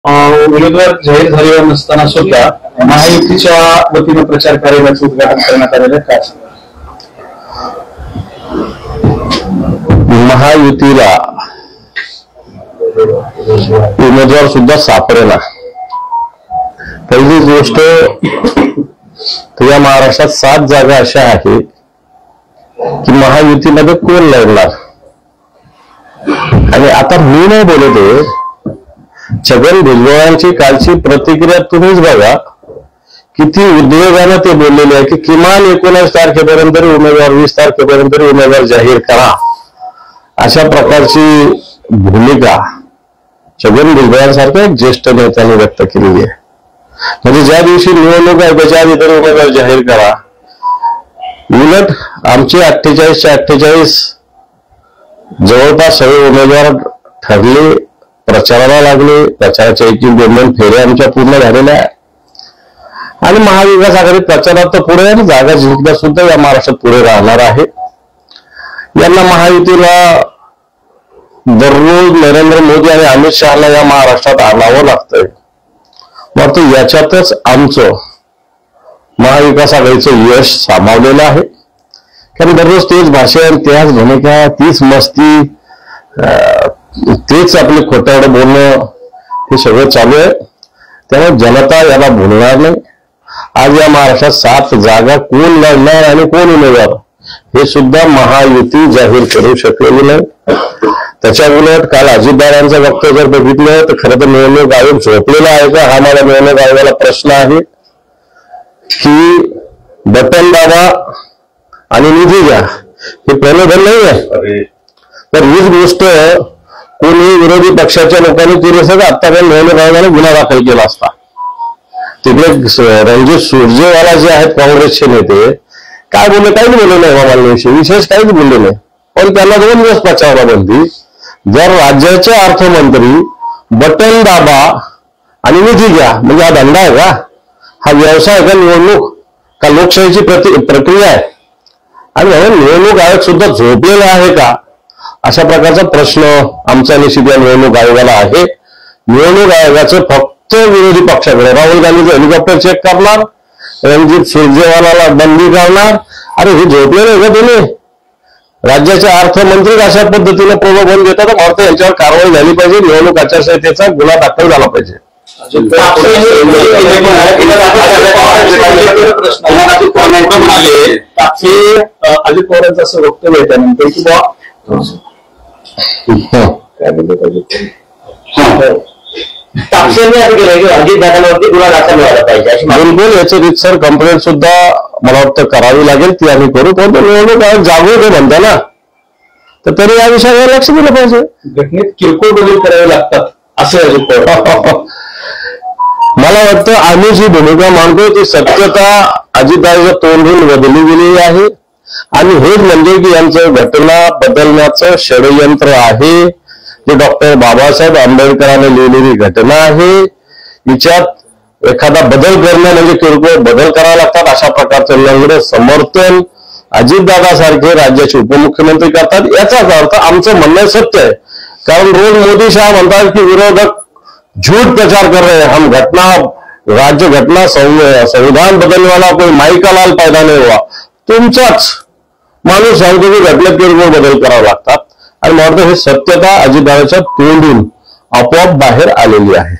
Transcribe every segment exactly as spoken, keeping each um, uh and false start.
उमेदवार जाहीर झालेला नसताना सुद्धा महायुतीच्या वतीने प्रचार कार्यालयाचं उद्घाटन करण्यात आलेलं आहे. काय महायुतीला उमेदवार सुद्धा सापडेना. पहिली गोष्ट या महाराष्ट्रात सात जागा अशा आहेत की महायुतीमध्ये कोण लढणार. आणि आता मी नाही बोलतोय, छगन भुजबळांची कालची प्रतिक्रिया तुम्हीच बघा, किती उद्वेगानं ते बोललेले आहे की किमान एकोणीस तारखेपर्यंत उमेदवार वीस तारखेपर्यंत उमेदवार जाहीर करा. अशा प्रकारची भूमिका छगन भुजबळांसारख्या एक ज्येष्ठ नेत्याने व्यक्त केलेली आहे. म्हणजे ज्या दिवशी निवडणूक आहे त्याच्या आधी तर उमेदवार जाहीर करा. उलट आमचे अठ्ठेचाळीसचे अठ्ठेचाळीस जवळपास सगळे उमेदवार ठरले, प्रचाराला लागले. प्रचाराच्या एक दोन दोन फेऱ्या आमच्या पूर्ण झालेल्या आहे. आणि महाविकास आघाडी प्रचारात तर पुढे आणि जागा जिंकण्यात सुद्धा या महाराष्ट्रात पुढे राहणार आहे. यांना महायुतीला दररोज नरेंद्र मोदी आणि अमित शहाला या महाराष्ट्रात आणावं लागतंय. मात्र याच्यातच आमचं महाविकास आघाडीचं यश सामावलेलं आहे. कारण दररोज तेच भाषण, त्याच भूमिका, तीच मस्ती, तेच आपले खोटारडं बोलणं, हे सगळं चालू आहे. त्यामुळे जनता याला भुलणार नाही. आज या महाराष्ट्रात सात जागा कोण लढणार आणि कोण उमेदवार हे सुद्धा महायुती जाहीर करू शकलेली नाही. त्याच्या उलट काल अजितदारांचं वक्तव्य जर बघितलं तर खरं तर निवडणूक आयोग झोपलेला आहे का, हा मला निवडणूक आयोगाला प्रश्न आहे. की बटन दाबा आणि निधी घ्या हे प्रलोभन नाही आहे. तर हीच गोष्ट कोणी विरोधी पक्षाच्या लोकांनी केली असं तर आतापर्यंत निवडणूक आयोगाने गुन्हा दाखल केला असता. तिकडे रणजित सुरजेवाला जे आहेत काँग्रेसचे नेते, काय बोलले, काहीच बोलले नाही हवामानाविषयी, विशेष काहीच बोलले नाही. पण त्यांना दोन दिवस प्रचारला बंदी. जर राज्याचे अर्थमंत्री बटन दाबा आणि निधी घ्या म्हणजे हा धंदा आहे का, हा व्यवसाय आहे का, निवडणूक का लोकशाहीची प्रक्रिया आहे. आणि निवडणूक आयोग सुद्धा झोपलेला आहे का, अशा प्रकारचा प्रश्न आमचा निश्चित या निवडणूक आयोगाला आहे. निवडणूक आयोगाचं फक्त विरोधी पक्षाकडे, राहुल गांधीचं हेलिकॉप्टर चेक करणार, रणजित सुरजेवालाला बंदी करणार. अरे हे झोपले नाही का तुम्ही? राज्याचे अर्थमंत्री अशा पद्धतीने प्रलोभन देतात. भारत यांच्यावर कारवाई झाली पाहिजे. निवडणूक आचारसंहितेचा गुन्हा दाखल झाला पाहिजे. अजित पवारांचं असं वक्तव्य आहे त्यानंतर की बा काय बोलले पाहिजे, अजितदादांवरती गुन्हा दाखल व्हायला पाहिजे. बिलकुल याचं रितसर कंप्लेंट सुद्धा मला वाटतं करावी लागेल. ती आम्ही करू. पण निवडणूक आयोग जागरूक म्हणता ना, तर तरी या विषयावर लक्ष दिलं पाहिजे. घटनेत किरकोळ बदल करावे लागतात असं अजित पवार. मला वाटतं आम्ही जी भूमिका मांडतो ती सत्यता अजितदादाच्या तोंडून बदलली गेलेली आहे. आणि हेच म्हणजे की यांचं घटना बदलण्याचं षडयंत्र आहे. जे डॉक्टर बाबासाहेब आंबेडकरांनी लिहिलेली घटना आहे. हिच्यात एखादा बदल करणं म्हणजे किरकोळ बदल करावे लागतात. अशा प्रकारचं लंगडं समर्थन अजितदादा सारखे राज्याचे उपमुख्यमंत्री करतात. याचाच अर्थ आमचं म्हणणं सत्य आहे. कारण रोज मोदी शाह म्हणतात की विरोधक झूठ प्रचार कर रहे हैं, हम घटना राज्य घटना संविधान बदलने वाला कोई माई का लाल पैदा नहीं हुआ. तुमचाच माणूस सांगतो की घटनेत किरकोळ बदल करावे लागतात. आणि मला वाटतं हे सत्यता अजितदादाच्या तोंडून आपोआप बाहेर आलेली आहे.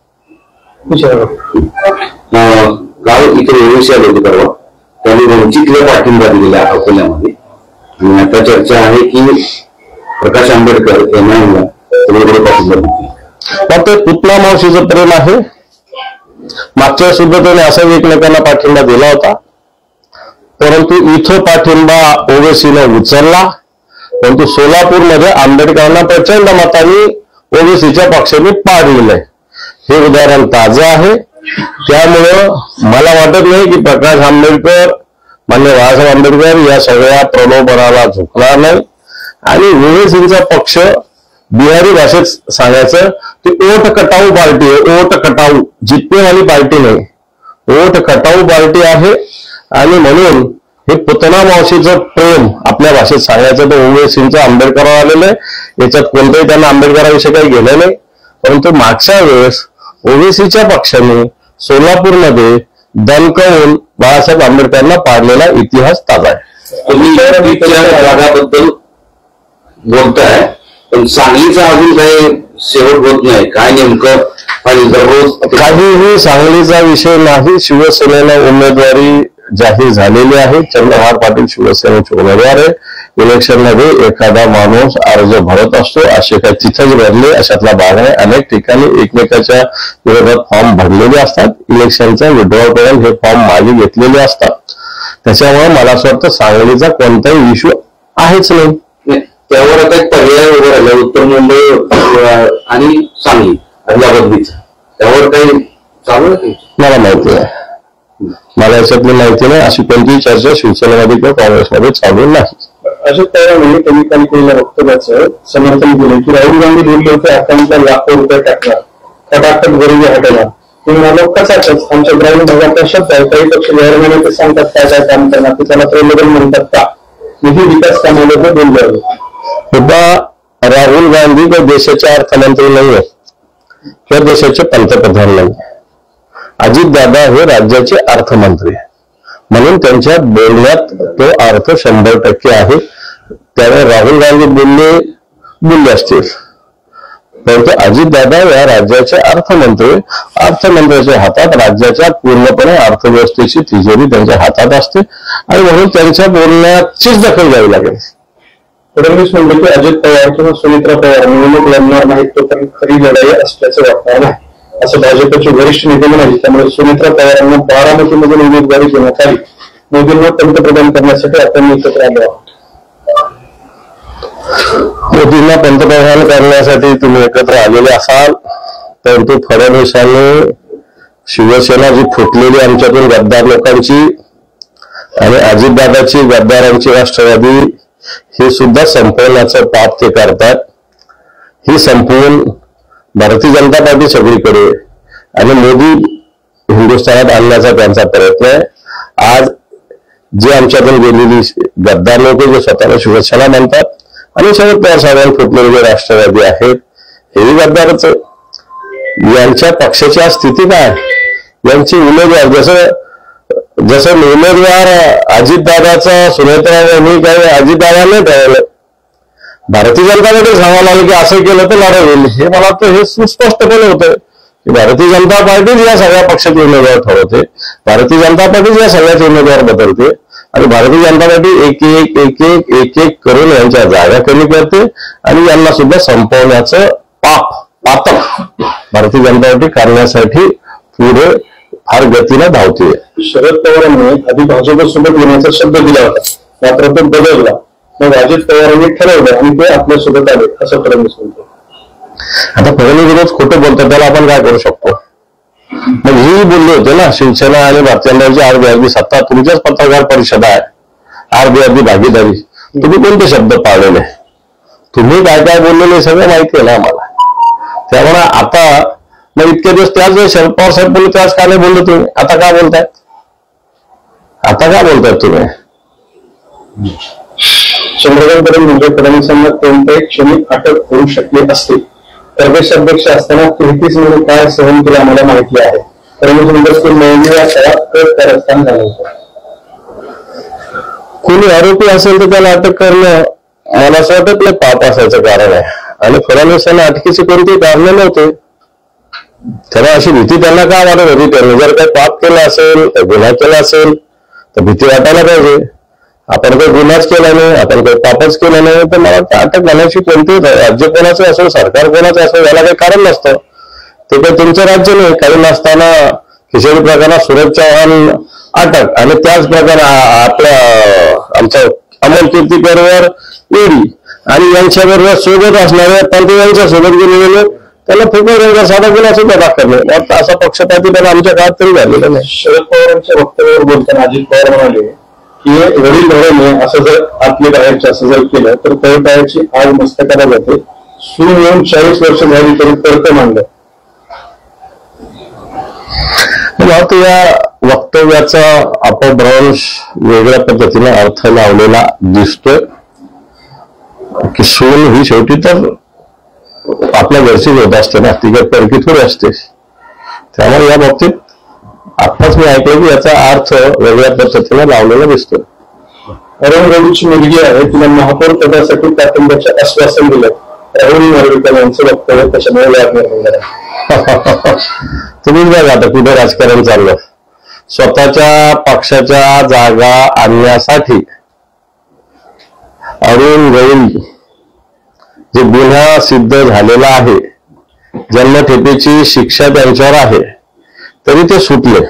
काल इथे ओवेसी आले होते परवा, त्यांनी वंचितला पाठिंबा दिलेला अकोल्यामध्ये. आणि आता चर्चा आहे की प्रकाश आंबेडकर यांना पाठिंबा दिला. मात्र पुतला मावशीचं प्रेम आहे. मागच्या सुद्धा त्याने असाच एकमेकांना पाठिंबा दिला होता. परंतु इथं पाठिंबा ओवेसीनं उचलला. परंतु सोलापूरमध्ये आंबेडकरांना प्रचंड मतांनी ओवेसीच्या पक्षाने पाडलेलंय. हे उदाहरण ताजं आहे. त्यामुळं मला वाटत नाही की प्रकाश आंबेडकर, मान्य बाळासाहेब आंबेडकर या सगळ्या प्रलोभनाला झुकणार नाही. आणि ओवेसीचा पक्ष बिहारी भाषेत सांगायचं की ओट कटाऊ पार्टी आहे. ओट कटाऊ, जितनेवाली पार्टी नाही, ओट कटाऊ पार्टी आहे. आणि म्हणून हे पुतना मावशीचं प्रेम आपल्या भाषेत सांगायचं तर ओवेसींचं आंबेडकरावर आलेलं आहे. याच्यात कोणतंही त्यांना आंबेडकराविषयी काही गेलं नाही. परंतु मागच्या वेळेस ओबीसीच्या पक्षाने सोलापूरमध्ये दणकवून बाळासाहेब आंबेडकरांना पाडलेला इतिहास ताजा आहे. तुम्ही जागाबद्दल बोलताय, पण सांगलीचा अजून काही शेवट होत नाही. काय नेमकं दररोज काहीही सांगलीचा विषय नाही. शिवसेनेला उमेदवारी जाहीर झालेली आहे. चंद्रहार पाटील शिवसेनेचे उमेदवार आहे. इलेक्शनमध्ये एखादा माणूस अर्ज भरत असतो, असे काही तिथंच भरले अशातला भाग आहे. अनेक ठिकाणी एकमेकाच्या विरोधात फॉर्म भरलेले असतात. इलेक्शनचा विड्रॉल करून हे फॉर्म मागे घेतलेले असतात. त्याच्यामुळे मला असं वाटतं सांगलीचा कोणताही इश्यू आहेच नाही. त्यावर आता एक पर्याय उभं राहिला, उत्तर मुंबई आणि सांगली या बदलीचा. त्यावर काही चालू आहे? मला माहिती आहे, मला याच्यातली माहिती नाही. अशी कोणतीही चर्चा शिवसेनेमध्ये किंवा काँग्रेसमध्ये चालू नाही. अशोक पवारांनी त्यांनी काल केलेल्या वक्तव्याचं समर्थन केलं की राहुल गांधी बोलले होते अकाउंटला लाखो रुपये टाकणार, फटाफट गरिबी हटवणार. तुम्ही मला कसाच आमच्या ग्रामीण भागात शब्द आहे, काही पक्ष जाहीरनामे ते सांगतात काय काय काम करणार, ते त्याला प्रबोधन म्हणतात का? निधी विकास कामामध्ये बोलले. सुद्धा राहुल गांधी काही देशाचे अर्थमंत्री नाही आहेत किंवा देशाचे पंतप्रधान नाही. अजितदादा हे राज्याचे अर्थमंत्री आहे, म्हणून त्यांच्या बोलण्यात तो अर्थ शंभर टक्के आहे. त्यामुळे राहुल गांधी बोलले बोलले असतील, परंतु अजितदादा या राज्याचे अर्थमंत्री, अर्थमंत्र्याच्या हातात राज्याच्या पूर्णपणे अर्थव्यवस्थेची तिजोरी त्यांच्या हातात असते आणि म्हणून त्यांच्या बोलण्याचीच दखल घ्यावी लागेल. फडणवीस म्हणले की अजित पवार किंवा सुमित्रा पवार निवडणूक लढणार नाहीत, तो पण खरी लढाई असल्याचं वाटणार नाही असं भाजपचे वरिष्ठ नेते म्हणाले. त्यामुळे सुमित्रा पवारांना बारामतीमधून उमेदवारी देण्यात आली. मोदींना पंतप्रधान करण्यासाठी आपण एकत्र आलो आहोत. मोदींना पंतप्रधान करण्यासाठी तुम्ही एकत्र आलेले असाल, परंतु फडणवीसांनी शिवसेना जी फुटलेली आमच्यातून गद्दार लोकांची आणि अजितदादाची गद्दारांची राष्ट्रवादी हे सुद्धा संपवण्याचं पाप ते करतात. ही संपवून भारतीय जनता पार्टी सगळीकडे आणि मोदी हिंदुस्थानात आणण्याचा त्यांचा प्रयत्न आहे. आज जे आमच्यातून गेलेली गद्दार लोक जे स्वतःला शिवसेना म्हणतात आणि शरद पवार साहेबांनी फुटलेले जे राष्ट्रवादी आहेत हेही गद्दारच आहे. यांच्या पक्षाची आज स्थिती काय, यांची उमेदवार जसं जसं उमेदवार अजितदादाचा सुनेत्रांनी काही अजितदादाने ठरवलं, भारतीय जनता पार्टी सांगायला लागली की असं केलं तर लढा होईल. हे मला वाटतं हे सुस्पष्टपणे होतं की भारतीय जनता पार्टीच या सगळ्या पक्षाचे उमेदवार ठरवते, भारतीय जनता पार्टीच या सगळ्याचे उमेदवार बदलते आणि भारतीय जनता पार्टी एक एक एक एक एक एक करून यांच्या जागा कमी करते आणि यांना सुद्धा संपवण्याचं पाप पातक भारतीय जनता पार्टी करण्यासाठी पुढे फार गतीने धावते. शरद पवारांनी आधी भाजपसोबत येण्याचा शब्द दिला होता, मात्र तो बदलला. मग अजित पवारांनी ठरवलं आणि ते आपल्यासोबत आले असं फडणवीस म्हणतो. आता फडणवीस रोज खोटं बोलतात, त्याला आपण काय करू शकतो? मग ही बोलले होते ना, शिवसेना आणि भारतीय जनता पार्टीची अर्धी अर्धी सत्ता तुमच्याच पत्रकार परिषद आहे, अर्धी अर्धी भागीदारी. तुम्ही कोणते शब्द पाळलेले, तुम्ही काय काय बोललेले सगळं माहिती आहे ना आम्हाला. त्यामुळे आता मग इतके दिवस त्याच वेळी शरद पवार साहेब बोलले त्याच का नाही बोलले तुम्ही? आता काय बोलताय? आता काय बोलतायत तुम्ही? चंद्रकांत म्हणजे फडणवीसांना कोणत्याही क्षणी अटक होऊ शकली असते. प्रदेशाध्यक्ष असताना तेहतीस महिने काय सहन केलं आम्हाला माहिती आहे. फडणवीस या काळात कारस्थान झालं होतं. कोणी आरोपी असेल तर त्याला अटक करणं मला असं वाटत नाही पाप असायचं कारण आहे. आणि फडणवीसांना अटकेची कोणती कारण नव्हते. त्याला अशी भीती त्यांना काय वाटत होती? त्यांनी जर काही पाप केला असेल, गुन्हा केला असेल तर भीती वाटायला पाहिजे. आपण काही गुन्हाच केला नाही, आपण काही पापच केलं नाही, तर मला वाटतं अटक घालायची कोणती राज्य कोणाचं असेल, सरकार कोणाचं असेल याला काही कारण नसतं. ते काही तुमचं राज्य नाही. काही नसताना खिचडी प्रकरणात सुरज चव्हाण अटक आणि त्याच प्रकार आपल्या आमच्या अमोल कीर्तीकरवर ईडी आणि यांच्याबरोबर सोबत असणारे पण ते यांच्या सोबत गेलेले त्याला फुकट साधा गुन्हा सुद्धा दाखल नाही. असा पक्षपाती पण आमच्या काळात तरी झालेला नाही. शरद पवारांच्या वक्तव्यावर बोलताना अजित पवार म्हणाले की वडील धोरणे असं जर आतले बाहेरचे असं जर केलं तर तळपायाची आग मस्तकाला जाते. सून येऊन चाळीस वर्ष झाली तरी तर्क मांडलं. मला या वक्तव्याचा अपभ्रंश वेगळ्या पद्धतीने अर्थ लावलेला दिसतोय की सून ही शेवटी तर आपल्या घरचीच होत असते ना, ती काही परकी थोडी असते. त्यामुळे या बाबतीत आत्ताच मी ऐकलं की याचा अर्थ वेगळ्या पद्धतीने लावलेला दिसतो. अरुण गवळीची मुलगी आहे, तिला महापौर पदासाठी पाठिंब्याचे आश्वासन दिलं. राहुल नार्वेकर यांचं वक्तव्य कशामुळे लागणार? तुम्ही बघा आता कुठे राजकारण चाललं. स्वतःच्या पक्षाच्या जागा आणण्यासाठी अरुण गवळी जे गुन्हा सिद्ध झालेला आहे, जन्मठेपेची शिक्षा त्यांच्यावर आहे, तरी ते सुटले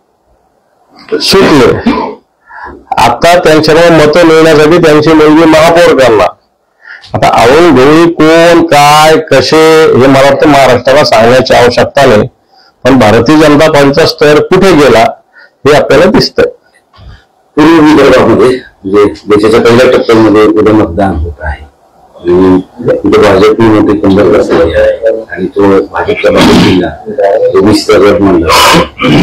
सुटले आता त्यांच्यावर मतं मिळण्यासाठी त्यांची मुलगी महापौर करणार. आता अरुण गवळी कोण, काय, कसे हे मला वाटतं महाराष्ट्राला सांगण्याची आवश्यकता नाही, पण भारतीय जनता पार्टीचा स्तर कुठे गेला हे आपल्याला दिसतंय. पूर्व विदर्भामध्ये म्हणजे देशाच्या पहिल्या टप्प्यामध्ये उद्या मतदान होत आहे आणि भाजपने मोठी कंबर बसली आहे आणि तो भाजपच्या बाजूला तो वीस गट म्हणला.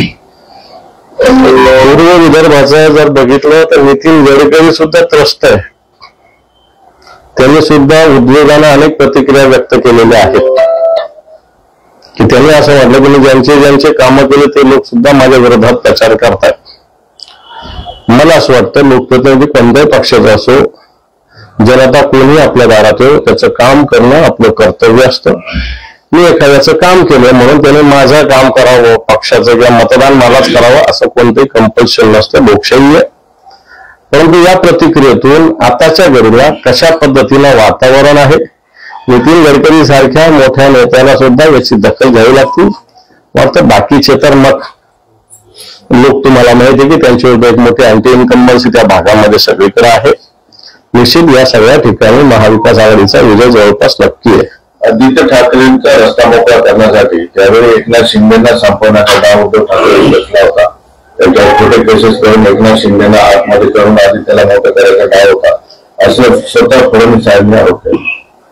पूर्व विदर्भाचं जर बघितलं तर नितीन गडकरी सुद्धा त्रस्त आहे. त्यांनी सुद्धा उद्योगाने अनेक प्रतिक्रिया व्यक्त केलेल्या आहेत की त्यांनी असं म्हटलं की मी ज्यांचे ज्यांचे कामं केले ते लोक सुद्धा माझ्या विरोधात प्रचार करतात. मला असं वाटतं लोकप्रतिनिधी कोणत्याही पक्षाचा असो, जनता कोणी आपल्या दारात येऊ, त्याचं काम करणं आपलं कर्तव्य असतं. मी एखाद्याचं काम केलं म्हणून त्याने माझं काम करावं, पक्षाचं किंवा मतदान मलाच करावं असं कोणतंही कंपल्शन नसतं, लोकशाही आहे. परंतु या प्रतिक्रियेतून आताच्या घडीला कशा पद्धतीनं वातावरण आहे, नितीन गडकरी सारख्या मोठ्या नेत्याला सुद्धा याची दखल घ्यावी लागते. वाटतं बाकीचे तर मग लोक तुम्हाला माहिती आहे की त्यांच्या विरुद्ध एक मोठी अँटी इन्कम्बन्सी त्या भागामध्ये सगळीकडे आहे. निश्चित या सगळ्या ठिकाणी महाविकास आघाडीचा विजय जवळपास नक्की आहे. आदित्य ठाकरेंचा रस्ता मोकळा करण्यासाठी त्यावेळी एकनाथ शिंदेना संपवण्याचा डाव उद्धव ठाकरे बसला होता. त्यांच्यावर खोटे केसेस करून एकनाथ शिंदेना आतमध्ये करून आदित्यला मोठं करायचा डाव होता असं स्वतः फडणवीस साहेबांनी आरोप केला.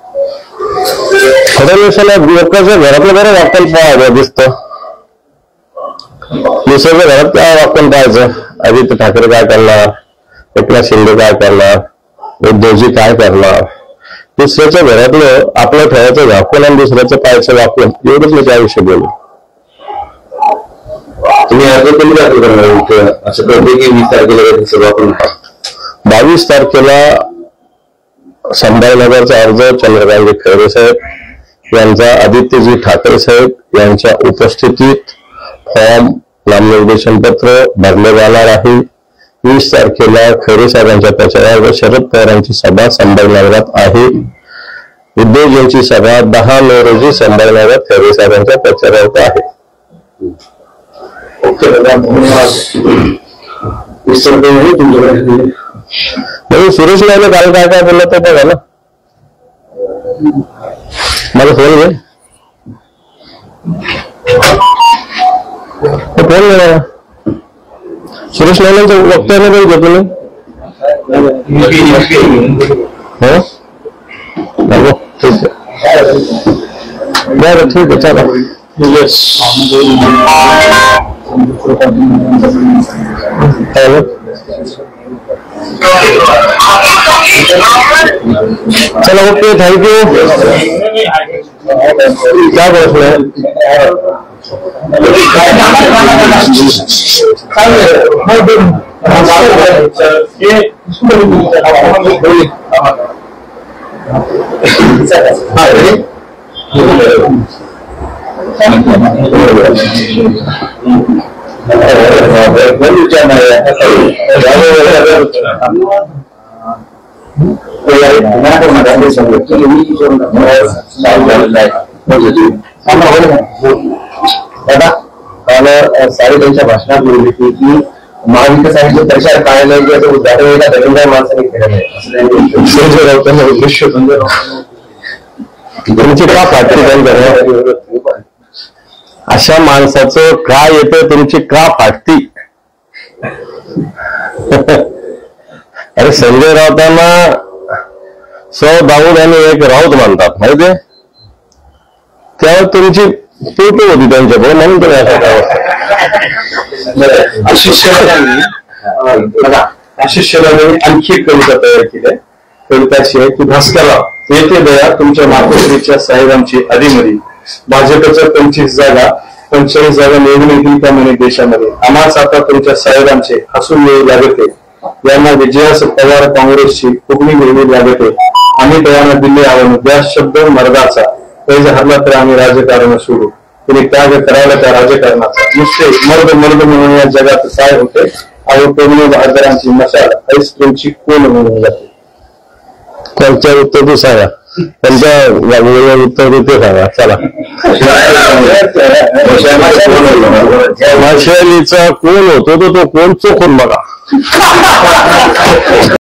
फडणवीसाला लोकांच्या घरातलं बरं वाटण पाहावं दिसतं. दुसऱ्याच्या घरात काय वाटण पाहायचं, आदित्य ठाकरे काय करणार, एकनाथ शिंदे काय करणार, उद्धवजी काय करणार. दुसऱ्याच्या घरातलं आपलं ठेवायचं झाकून आणि दुसऱ्याचं पाहायचं वापरून, एवढंच मी त्याविषयी बोलू. तुम्ही अर्ज कधी दाखल करणार असं कळते की वीस तारखेला सभा करून बावीस तारखेला संभाजीनगरचा अर्ज चंद्रकांत खैरे साहेब यांचा आदित्यजी ठाकरे साहेब यांच्या उपस्थितीत फॉर्म नामनिर्देशन पत्र भरले जाणार आहे. वीस तारखेला खैरे साहेबांच्या प्रचारावर शरद पवारांची सभा संभाजीनगरात आहे. उद्धवजींची सभा दहा मे रोजी संभाजीनगरात खैरे साहेबांच्या प्रचारार्थ आहे. म्हणजे सुरेश नाईने काल काय काय बोललं ते बघा ना, मला फोन घे फोन घे सुरेश नाईनांचं वक्तव्य नाही घेतो मी. हो ठीक आहे, बरं ठीक आहे, चला. चला ओके, थँक्यू. क्या प्रश्न है? दादा काल साहेबांच्या भाषणात बोलली की महाविकास आघाडीचे प्रचार कार्यालयाचे उद्घाटन एका दलिंद्र माणसाने केलेलं आहे. उद्देश तुमची का फाटती बंद अशा माणसाचं काय येतं, तुमची का फाटती? अरे संजय राऊतांना सौ दाऊद आणि एक राऊत म्हणतात माहितीये, त्यावर तुमची पोटू होती त्यांच्याकडे, म्हणून तुम्ही असं आशिष आशिष आणखी एक कविता तयार केली. कविताची आहे की भास्करा येथे दया तुमच्या मातोश्रीच्या साहेबांची आधीमधी, भाजपच्या पंचवीस जागा पंचेचाळीस जागा निवडून येतील का म्हणे देशामध्ये. आम्हाच आता तुमच्या साहेबांचे हसून येऊ लागते, यांना विजयास पवार काँग्रेसची फुगणी घ्यावी लागते. आम्ही तयाना दिले आव्हान द्या शब्द मर्दाचा, पैज हरला तर आम्ही राजकारण सोडू. तुम्ही त्याग करायला त्या राजकारणाचा. नुसते मर्द मर्द म्हणून या जगात काय होते. अहो तरुण बहादरांची मशाल आईस्क्रीमची कोण म्हणून जाते. त्यांच्या उत्तर तू सांगा, त्यांच्या उत्तर ते सांगा. चला, मशालीचा कोण होतो तो तो कोण चोखून बघा.